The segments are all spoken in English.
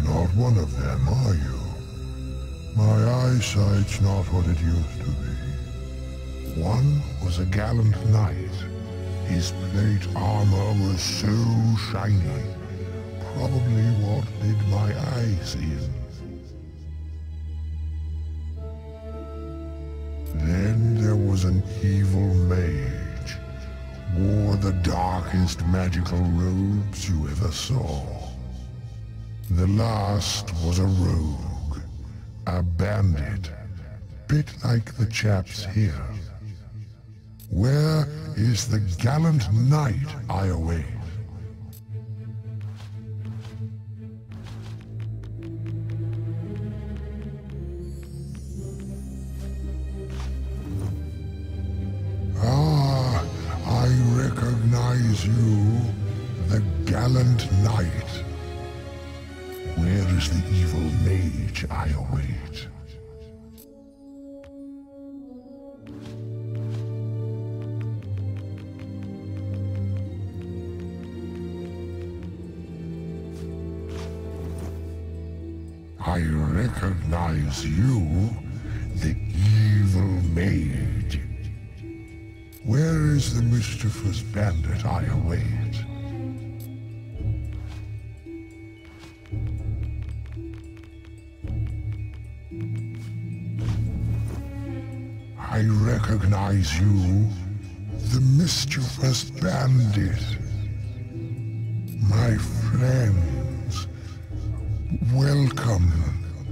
not one of them, are you? My eyesight's not what it used to be. One was a gallant knight. His plate armor was so shiny. Probably what did my eyes in. Then there was an evil mage. Wore the darkest magical robes you ever saw. The last was a rogue. A bandit. Bit like the chaps here. Where is the gallant knight I await? Ah, I recognize you, the gallant knight. Where is the evil mage I await? I recognize you, the evil mage. Where is the mischievous bandit I await? I recognize you, the mischievous bandit. My friends, welcome.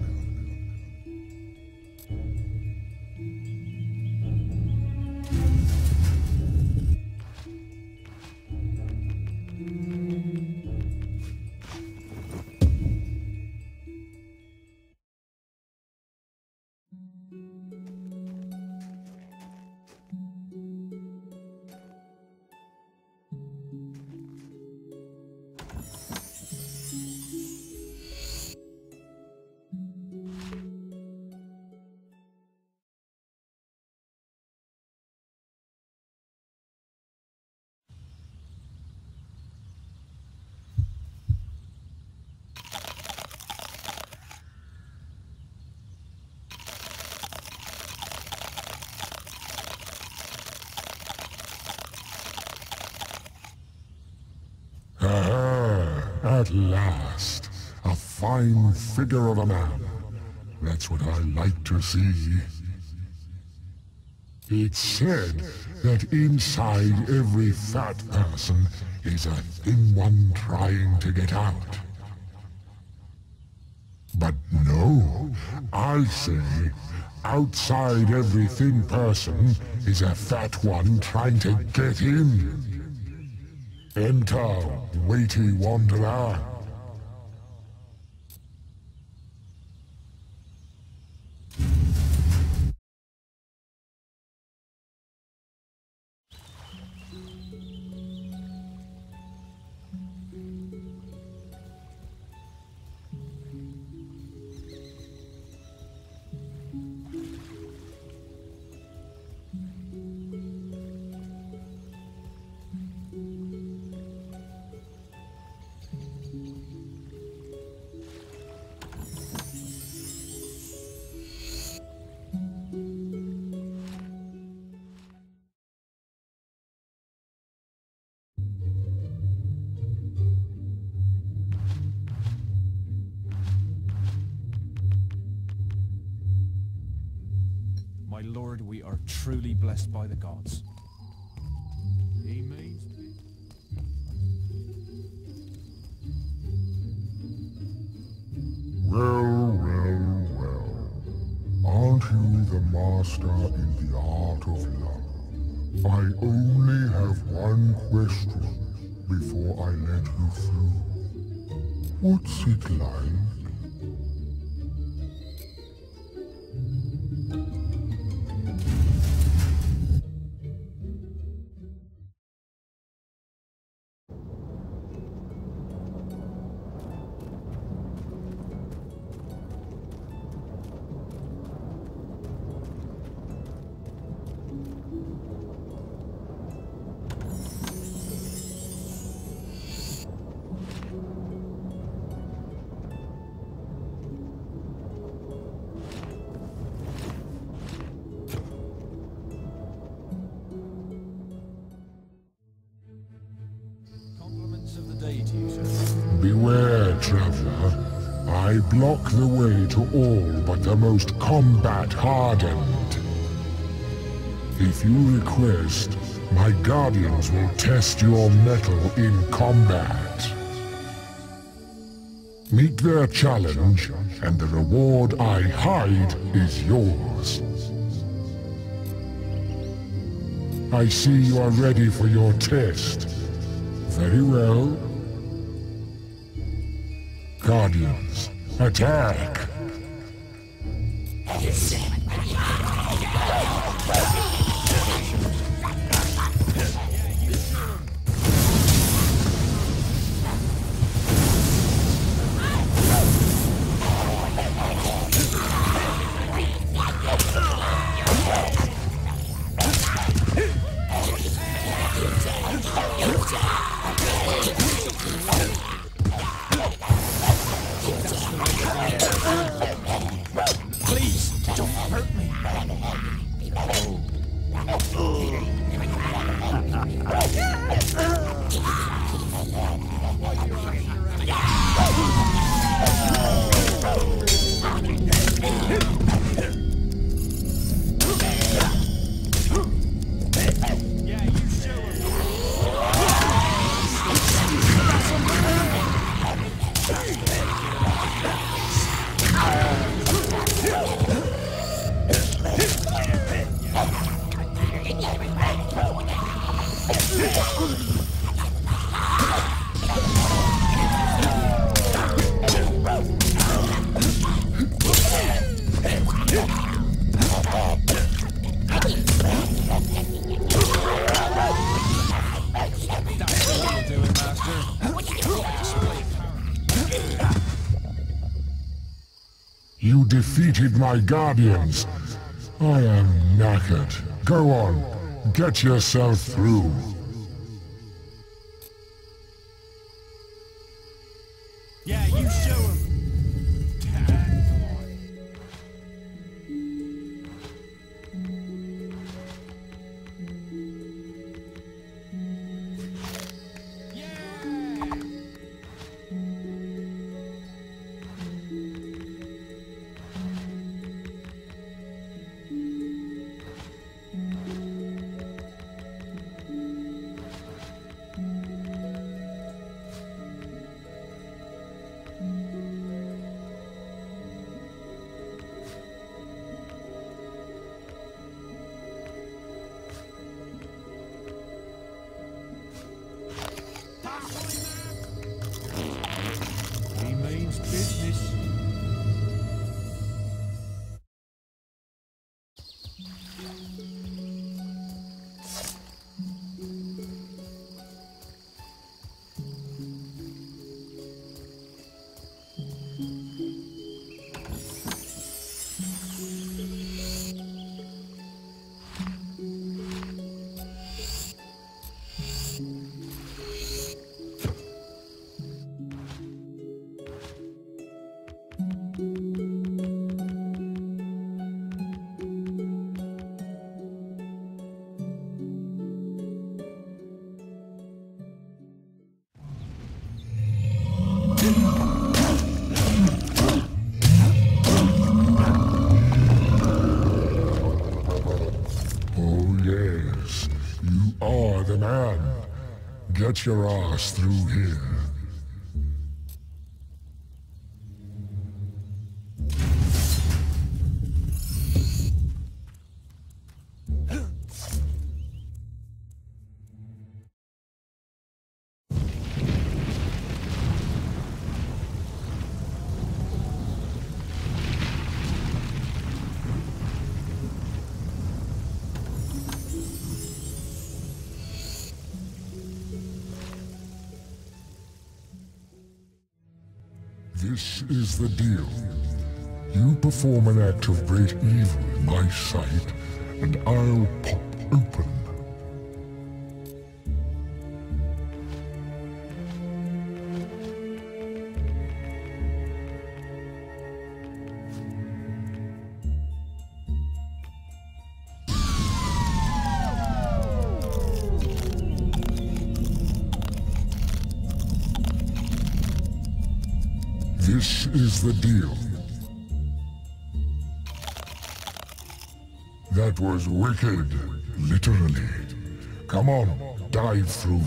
At last, a fine figure of a man. That's what I like to see. It's said that inside every fat person is a thin one trying to get out. But no, I say, outside every thin person is a fat one trying to get in. Enter, weighty wanderer. My lord, we are truly blessed by the gods. Amen. Well. Aren't you the master in the art of love? I only have one question before I let you through. What's it like? there, traveler. I block the way to all but the most combat-hardened. If you request, my guardians will test your mettle in combat. Meet their challenge, and the reward I hide is yours. I see you are ready for your test. Very well. Guardians, attack! Please, don't hurt me. Yeah, you show You defeated my guardians. I am knackered. Go on, get yourself through. Yeah, you show him. He means business. Oh yes, you are the man. Get your ass through here. This is the deal. You perform an act of great evil in my sight, and I'll pop open. This is the deal. That was wicked, literally. Come on, dive through.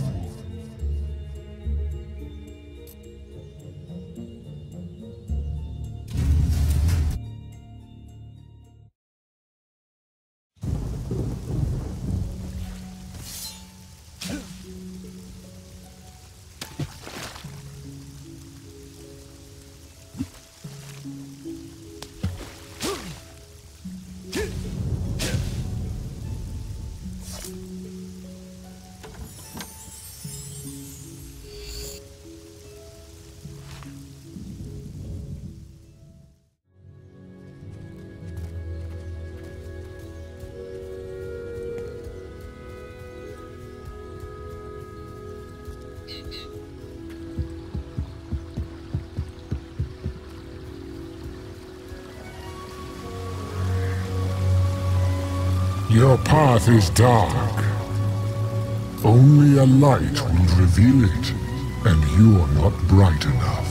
Your path is dark. Only a light will reveal it, and you're not bright enough.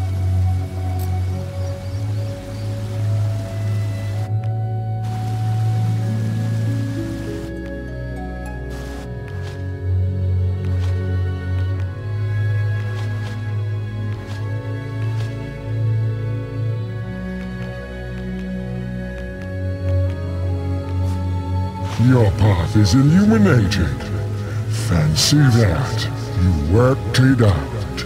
Your path is illuminated. Fancy that. You worked it out.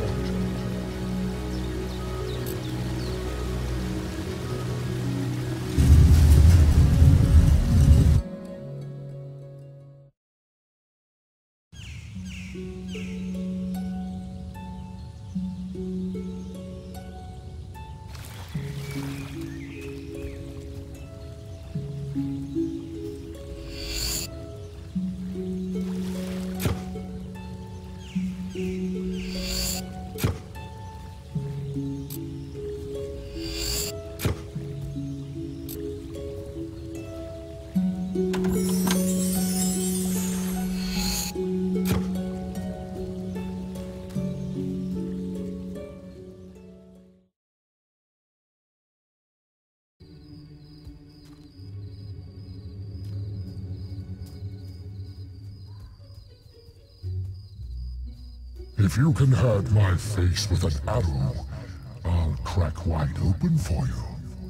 If you can hurt my face with an arrow, I'll crack wide open for you.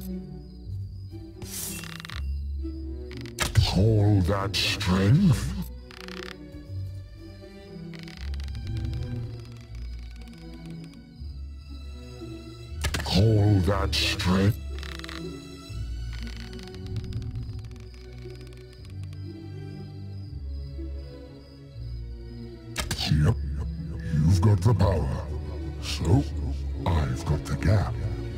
Call that strength? Call that strength? Yep. You've got the power, so I've got the gap.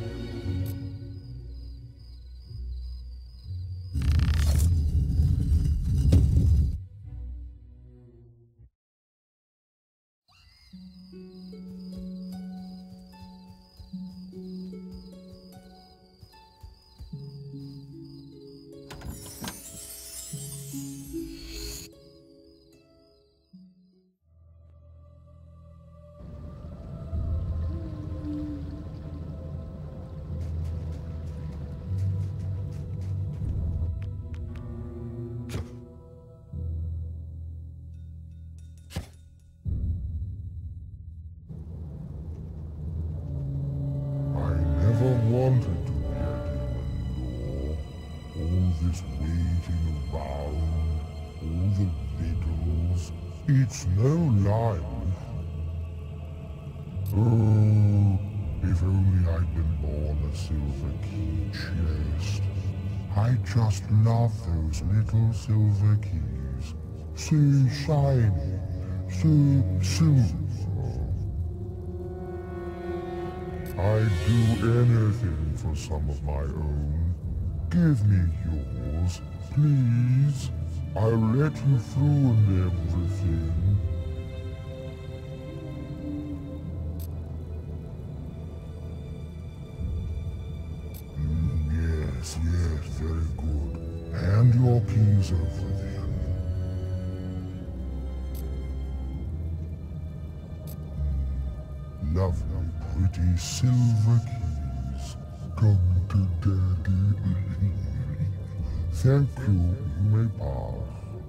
Wanted to be a demon, all this waiting around, all the riddles, it's no life. Oh, if only I'd been born a silver key chest. I just love those little silver keys, so shiny, so silver. I'd do anything for some of my own. Give me yours, please. I'll let you through and everything. Yes, very good. Hand your keys over then. Lovely, pretty silver keys. Welcome to Daddy. Thank you, you may pass.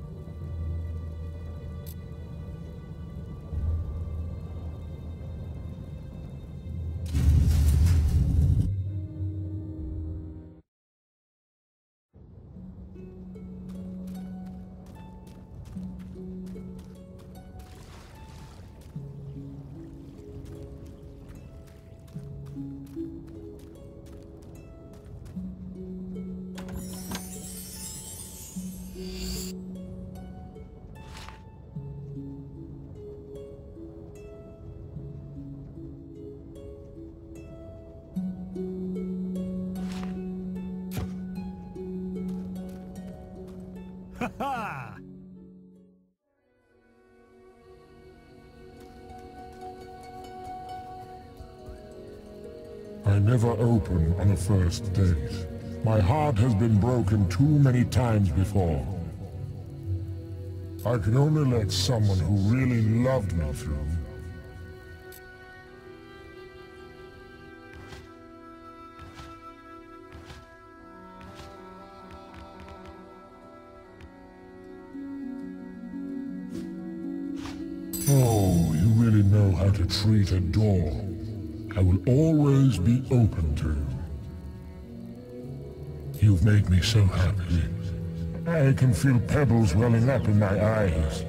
Ha! I never open on a first date. My heart has been broken too many times before. I can only let someone who really loved me through. Oh, you really know how to treat a door. I will always be open to you. You've made me so happy. I can feel pebbles welling up in my eyes.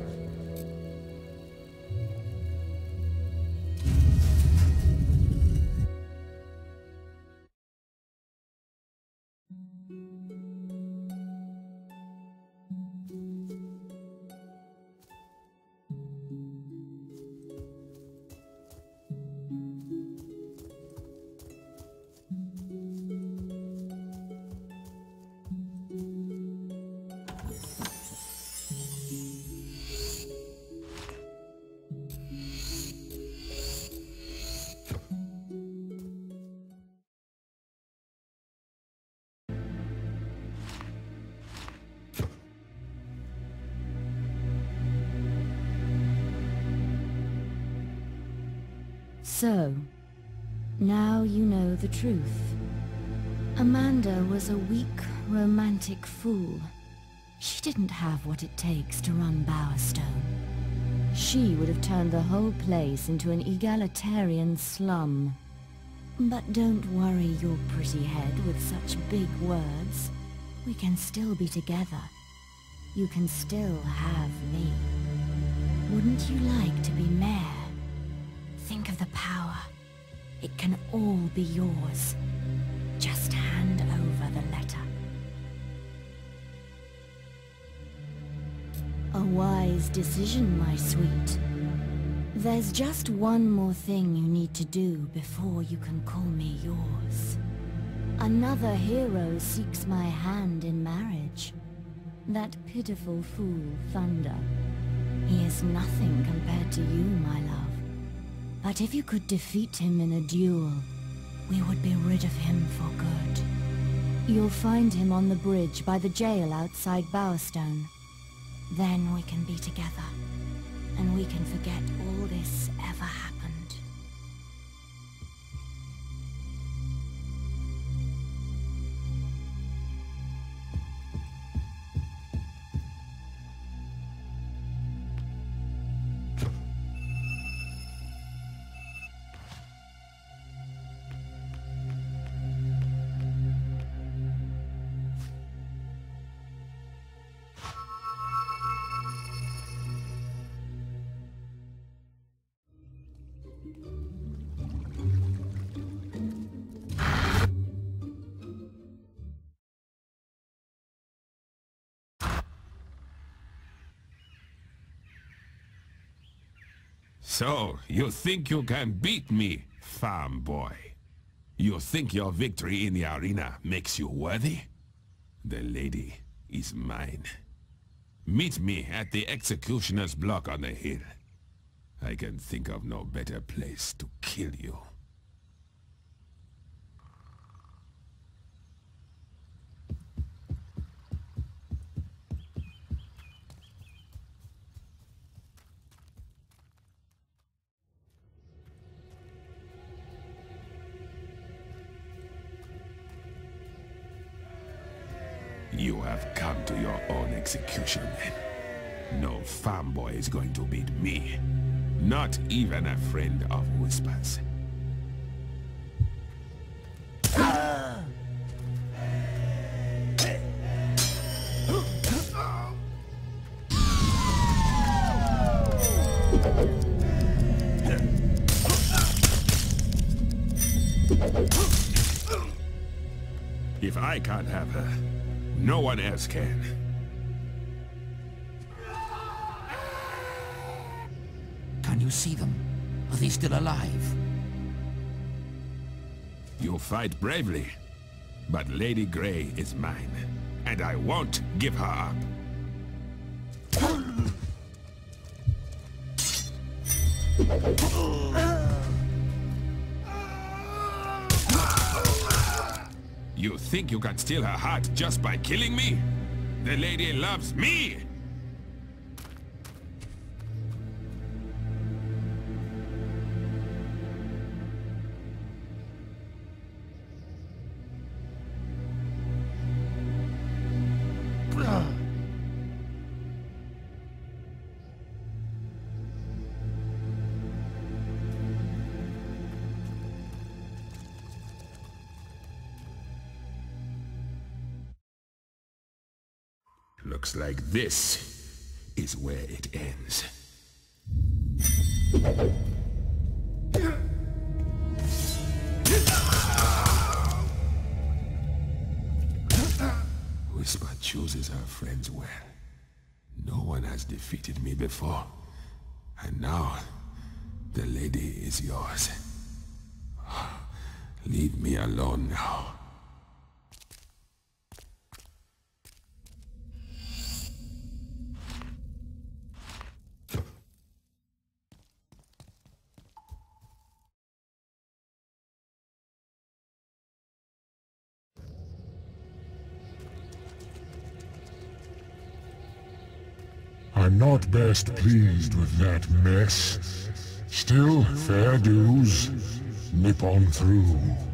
So, now you know the truth. Amanda was a weak, romantic fool. She didn't have what it takes to run Bowerstone. She would have turned the whole place into an egalitarian slum. But don't worry your pretty head with such big words. We can still be together. You can still have me. Wouldn't you like to be mayor? Think of the power. It can all be yours. Just hand over the letter. A wise decision, my sweet. There's just one more thing you need to do before you can call me yours. Another hero seeks my hand in marriage. That pitiful fool, Thunder. He is nothing compared to you, my love. But if you could defeat him in a duel, we would be rid of him for good. You'll find him on the bridge by the jail outside Bowerstone. Then we can be together, and we can forget all this ever happened. So, you think you can beat me, farm boy? You think your victory in the arena makes you worthy? The lady is mine. Meet me at the executioner's block on the hill. I can think of no better place to kill you. You have come to your own execution then. No farm boy is going to beat me. Not even a friend of Whispers. If I can't have her, no one else can. Can you see them? Are they still alive? You fight bravely, but Lady Grey is mine, and I won't give her up. You think you can steal her heart just by killing me? The lady loves me! Looks like this is where it ends. Whisper chooses her friends well. No one has defeated me before. And now, the lady is yours. Leave me alone now. I'm not best pleased with that mess. Still, fair dues. Nip on through.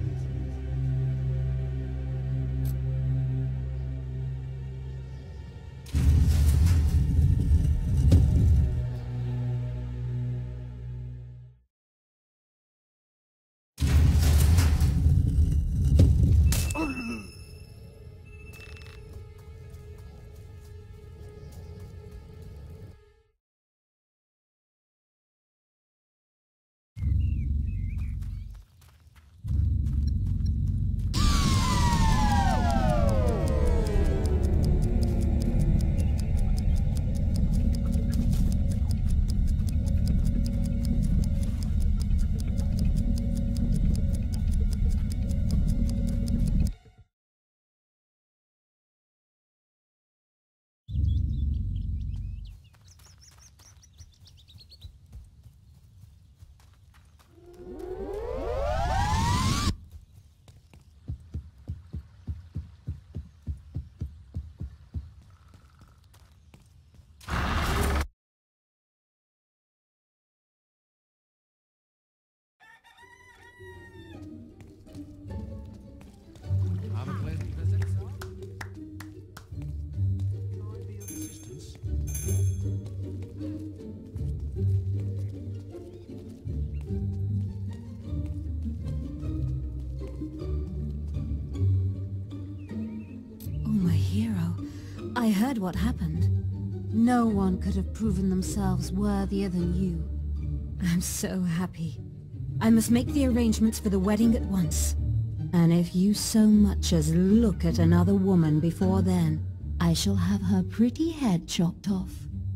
I heard what happened. No one could have proven themselves worthier than you. I'm so happy. I must make the arrangements for the wedding at once. And if you so much as look at another woman before then, I shall have her pretty head chopped off.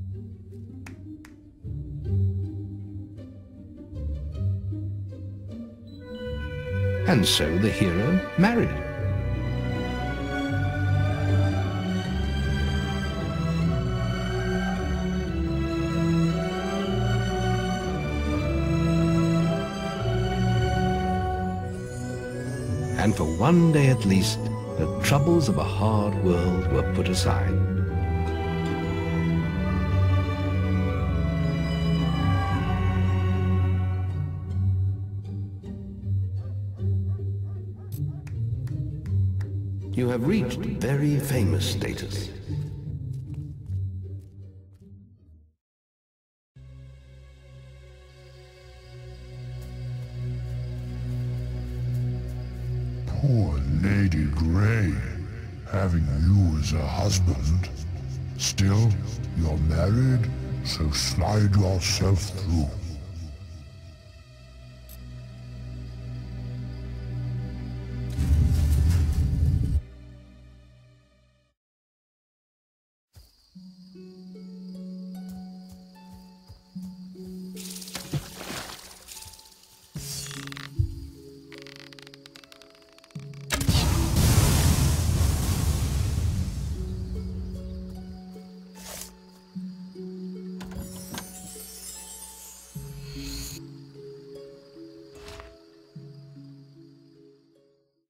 And so the hero married. And for one day at least, the troubles of a hard world were put aside. You have reached very famous status. Poor Lady Grey, having you as a husband. Still, you're married, so slide yourself through.